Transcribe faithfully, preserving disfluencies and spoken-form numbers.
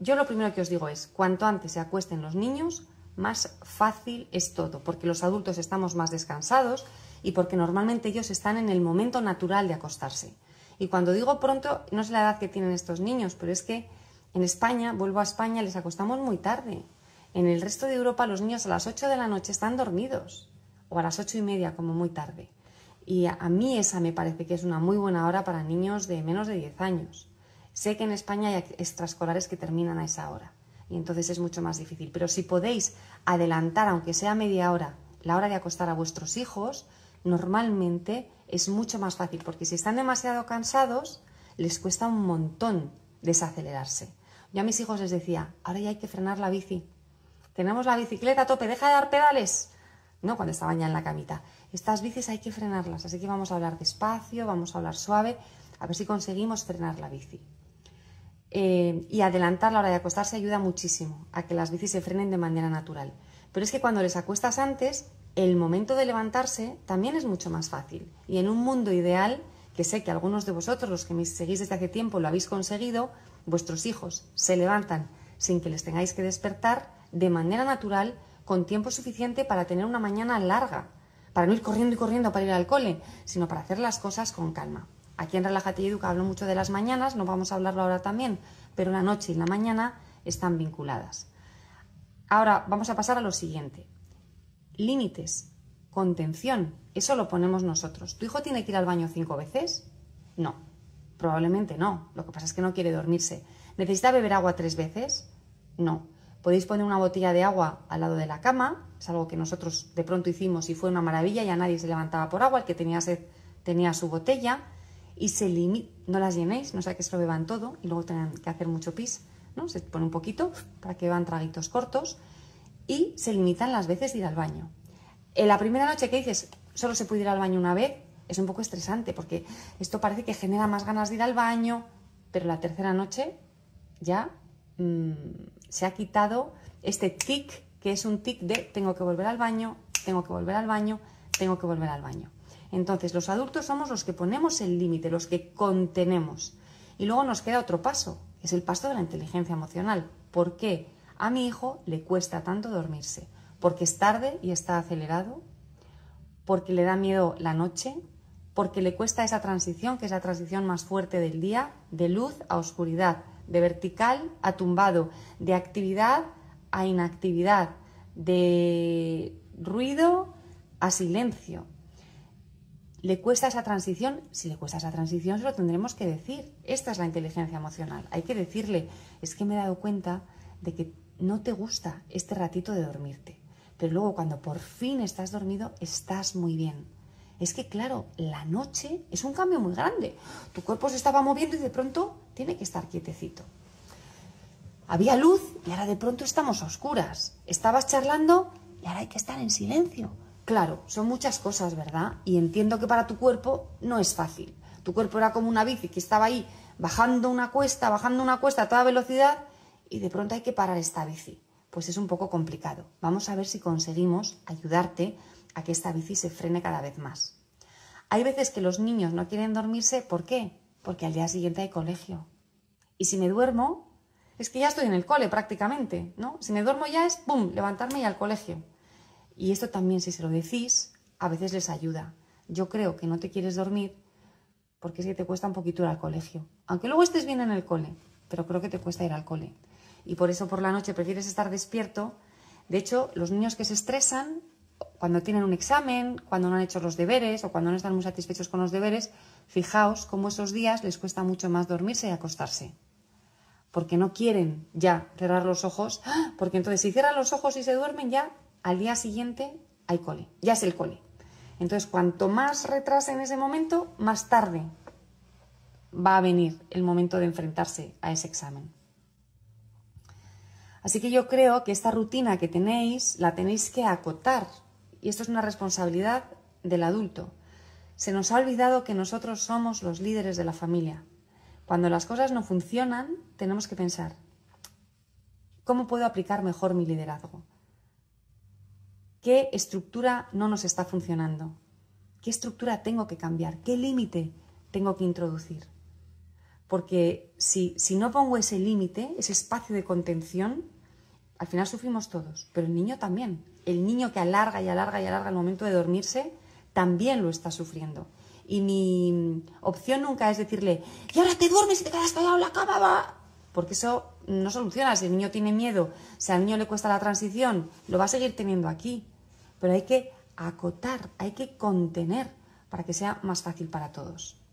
yo lo primero que os digo es, cuanto antes se acuesten los niños, más fácil es todo, porque los adultos estamos más descansados y porque normalmente ellos están en el momento natural de acostarse. Y cuando digo pronto, no es la edad que tienen estos niños, pero es que en España, vuelvo a España, les acostamos muy tarde. En el resto de Europa los niños a las ocho de la noche están dormidos, o a las ocho y media como muy tarde. Y a, a mí esa me parece que es una muy buena hora para niños de menos de diez años. Sé que en España hay extraescolares que terminan a esa hora y entonces es mucho más difícil. Pero si podéis adelantar, aunque sea media hora, la hora de acostar a vuestros hijos, normalmente es mucho más fácil, porque si están demasiado cansados, les cuesta un montón desacelerarse. Yo a mis hijos les decía, ahora ya hay que frenar la bici. Tenemos la bicicleta a tope, deja de dar pedales. No, cuando estaban ya en la camita. Estas bicis hay que frenarlas, así que vamos a hablar despacio, vamos a hablar suave, a ver si conseguimos frenar la bici. Eh, y adelantar la hora de acostarse ayuda muchísimo a que las bicis se frenen de manera natural. Pero es que cuando les acuestas antes, el momento de levantarse también es mucho más fácil. Y en un mundo ideal, que sé que algunos de vosotros, los que me seguís desde hace tiempo, lo habéis conseguido, vuestros hijos se levantan sin que les tengáis que despertar de manera natural, con tiempo suficiente para tener una mañana larga, para no ir corriendo y corriendo para ir al cole, sino para hacer las cosas con calma. Aquí en Relájate y Educa hablo mucho de las mañanas, no vamos a hablarlo ahora también, pero la noche y la mañana están vinculadas. Ahora vamos a pasar a lo siguiente. Límites, contención, eso lo ponemos nosotros. ¿Tu hijo tiene que ir al baño cinco veces? No, probablemente no. Lo que pasa es que no quiere dormirse. ¿Necesita beber agua tres veces? No. Podéis poner una botella de agua al lado de la cama, es algo que nosotros de pronto hicimos y fue una maravilla, ya nadie se levantaba por agua, el que tenía sed tenía su botella y se limita, no las llenéis, no sea que se lo beban todo y luego tengan que hacer mucho pis, ¿no? Se pone un poquito para que beban traguitos cortos y se limitan las veces de ir al baño. En la primera noche que dices, solo se puede ir al baño una vez, es un poco estresante porque esto parece que genera más ganas de ir al baño, pero la tercera noche ya mmm, se ha quitado este tic, que es un tic de tengo que volver al baño, tengo que volver al baño, tengo que volver al baño. Entonces, los adultos somos los que ponemos el límite, los que contenemos. Y luego nos queda otro paso, que es el paso de la inteligencia emocional. ¿Por qué a mi hijo le cuesta tanto dormirse? ¿Porque es tarde y está acelerado? ¿Porque le da miedo la noche? ¿Porque le cuesta esa transición, que es la transición más fuerte del día, de luz a oscuridad, de vertical a tumbado, de actividad a inactividad, de ruido a silencio? ¿Le cuesta esa transición? Si le cuesta esa transición, se lo tendremos que decir. Esta es la inteligencia emocional. Hay que decirle, es que me he dado cuenta de que no te gusta este ratito de dormirte, pero luego cuando por fin estás dormido, estás muy bien. Es que, claro, la noche es un cambio muy grande. Tu cuerpo se estaba moviendo y de pronto tiene que estar quietecito. Había luz y ahora de pronto estamos a oscuras. Estabas charlando y ahora hay que estar en silencio. Claro, son muchas cosas, ¿verdad? Y entiendo que para tu cuerpo no es fácil. Tu cuerpo era como una bici que estaba ahí bajando una cuesta, bajando una cuesta a toda velocidad y de pronto hay que parar esta bici. Pues es un poco complicado. Vamos a ver si conseguimos ayudarte a que esta bici se frene cada vez más. Hay veces que los niños no quieren dormirse, ¿por qué? Porque al día siguiente hay colegio. Y si me duermo, es que ya estoy en el cole prácticamente, ¿no? Si me duermo ya es, ¡pum!, levantarme y al colegio. Y esto también, si se lo decís, a veces les ayuda. Yo creo que no te quieres dormir porque es que te cuesta un poquito ir al colegio. Aunque luego estés bien en el cole, pero creo que te cuesta ir al cole. Y por eso por la noche prefieres estar despierto. De hecho, los niños que se estresan cuando tienen un examen, cuando no han hecho los deberes o cuando no están muy satisfechos con los deberes, fijaos cómo esos días les cuesta mucho más dormirse y acostarse. Porque no quieren ya cerrar los ojos, porque entonces si cierran los ojos y se duermen ya, al día siguiente hay cole, ya es el cole. Entonces, cuanto más retrase en ese momento, más tarde va a venir el momento de enfrentarse a ese examen. Así que yo creo que esta rutina que tenéis, la tenéis que acotar. Y esto es una responsabilidad del adulto. Se nos ha olvidado que nosotros somos los líderes de la familia. Cuando las cosas no funcionan, tenemos que pensar, ¿cómo puedo aplicar mejor mi liderazgo? ¿Qué estructura no nos está funcionando? ¿Qué estructura tengo que cambiar? ¿Qué límite tengo que introducir? Porque si, si no pongo ese límite, ese espacio de contención, al final sufrimos todos, pero el niño también. El niño que alarga y alarga y alarga el momento de dormirse, también lo está sufriendo. Y mi opción nunca es decirle, y ahora te duermes y te quedas pegado en la cama, va. Porque eso no soluciona. Si el niño tiene miedo, si al niño le cuesta la transición, lo va a seguir teniendo aquí. Pero hay que acotar, hay que contener para que sea más fácil para todos.